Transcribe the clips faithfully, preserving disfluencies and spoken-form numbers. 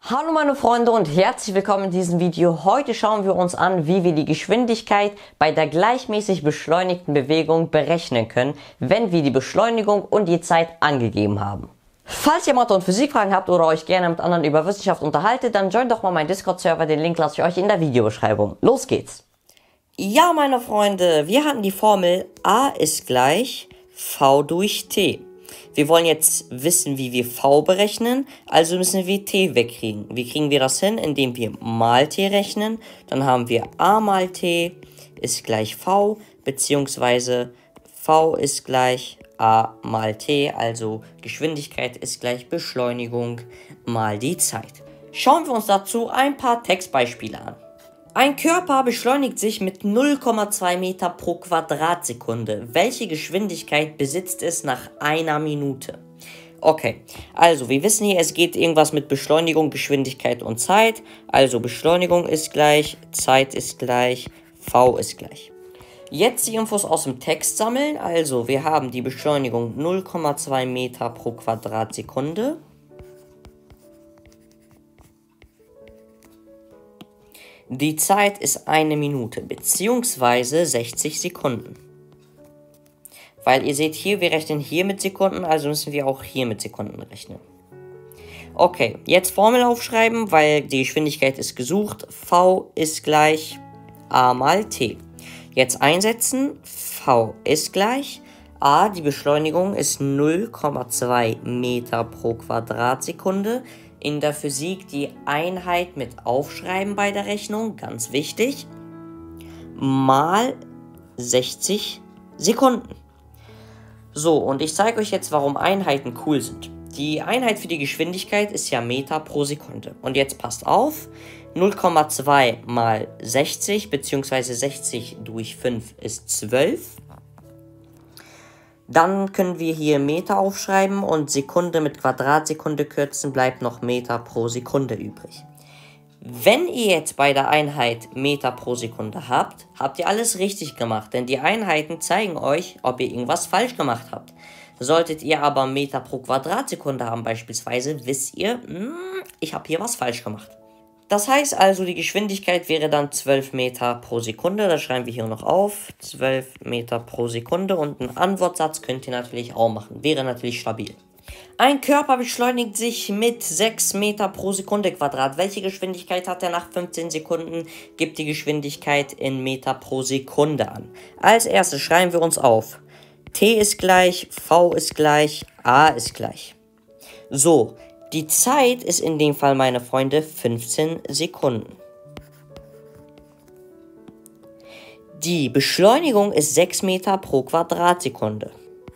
Hallo meine Freunde und herzlich willkommen in diesem Video. Heute schauen wir uns an, wie wir die Geschwindigkeit bei der gleichmäßig beschleunigten Bewegung berechnen können, wenn wir die Beschleunigung und die Zeit angegeben haben. Falls ihr Mathe- und Physikfragen habt oder euch gerne mit anderen über Wissenschaft unterhaltet, dann joint doch mal meinen Discord-Server, den Link lasse ich euch in der Videobeschreibung. Los geht's! Ja meine Freunde, wir hatten die Formel A ist gleich V durch T. Wir wollen jetzt wissen, wie wir V berechnen, also müssen wir T wegkriegen. Wie kriegen wir das hin? Indem wir mal T rechnen. Dann haben wir A mal T ist gleich V, beziehungsweise V ist gleich A mal T, also Geschwindigkeit ist gleich Beschleunigung mal die Zeit. Schauen wir uns dazu ein paar Textbeispiele an. Ein Körper beschleunigt sich mit null Komma zwei Meter pro Quadratsekunde. Welche Geschwindigkeit besitzt es nach einer Minute? Okay, also wir wissen hier, es geht irgendwas mit Beschleunigung, Geschwindigkeit und Zeit. Also Beschleunigung ist gleich, Zeit ist gleich, V ist gleich. Jetzt die Infos aus dem Text sammeln. Also wir haben die Beschleunigung null Komma zwei Meter pro Quadratsekunde. Die Zeit ist eine Minute bzw. sechzig Sekunden. Weil ihr seht hier, wir rechnen hier mit Sekunden, also müssen wir auch hier mit Sekunden rechnen. Okay, jetzt Formel aufschreiben, weil die Geschwindigkeit ist gesucht. V ist gleich A mal T. Jetzt einsetzen, V ist gleich A, die Beschleunigung ist null Komma zwei Meter pro Quadratsekunde. In der Physik die Einheit mit aufschreiben bei der Rechnung, ganz wichtig, mal sechzig Sekunden. So, und ich zeige euch jetzt, warum Einheiten cool sind. Die Einheit für die Geschwindigkeit ist ja Meter pro Sekunde. Und jetzt passt auf, null Komma zwei mal sechzig, beziehungsweise sechzig durch fünf ist zwölf. Dann können wir hier Meter aufschreiben und Sekunde mit Quadratsekunde kürzen, bleibt noch Meter pro Sekunde übrig. Wenn ihr jetzt bei der Einheit Meter pro Sekunde habt, habt ihr alles richtig gemacht, denn die Einheiten zeigen euch, ob ihr irgendwas falsch gemacht habt. Solltet ihr aber Meter pro Quadratsekunde haben beispielsweise, wisst ihr, mh, ich habe hier was falsch gemacht. Das heißt also, die Geschwindigkeit wäre dann zwölf Meter pro Sekunde. Das schreiben wir hier noch auf. zwölf Meter pro Sekunde. Und einen Antwortsatz könnt ihr natürlich auch machen. Wäre natürlich stabil. Ein Körper beschleunigt sich mit sechs Meter pro Sekunde Quadrat. Welche Geschwindigkeit hat er nach fünfzehn Sekunden? Gibt die Geschwindigkeit in Meter pro Sekunde an. Als erstes schreiben wir uns auf. T ist gleich, V ist gleich, A ist gleich. So. Die Zeit ist in dem Fall, meine Freunde, fünfzehn Sekunden. Die Beschleunigung ist sechs Meter pro Quadratsekunde.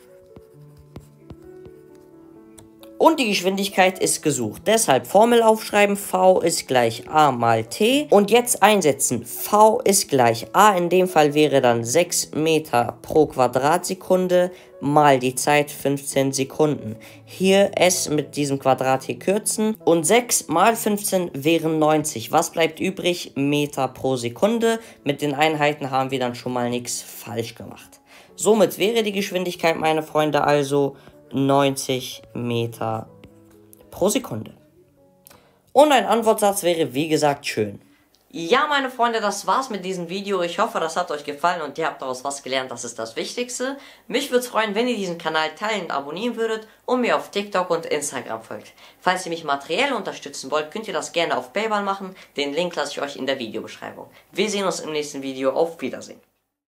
Und die Geschwindigkeit ist gesucht. Deshalb Formel aufschreiben, V ist gleich A mal T. Und jetzt einsetzen, V ist gleich A, in dem Fall wäre dann sechs Meter pro Quadratsekunde mal die Zeit fünfzehn Sekunden. Hier S mit diesem Quadrat hier kürzen. Und sechs mal fünfzehn wären neunzig. Was bleibt übrig? Meter pro Sekunde. Mit den Einheiten haben wir dann schon mal nichts falsch gemacht. Somit wäre die Geschwindigkeit, meine Freunde, also neunzig Meter pro Sekunde. Und ein Antwortsatz wäre, wie gesagt, schön. Ja, meine Freunde, das war's mit diesem Video. Ich hoffe, das hat euch gefallen und ihr habt daraus was gelernt. Das ist das Wichtigste. Mich würde es freuen, wenn ihr diesen Kanal teilen und abonnieren würdet und mir auf TikTok und Instagram folgt. Falls ihr mich materiell unterstützen wollt, könnt ihr das gerne auf PayPal machen. Den Link lasse ich euch in der Videobeschreibung. Wir sehen uns im nächsten Video. Auf Wiedersehen.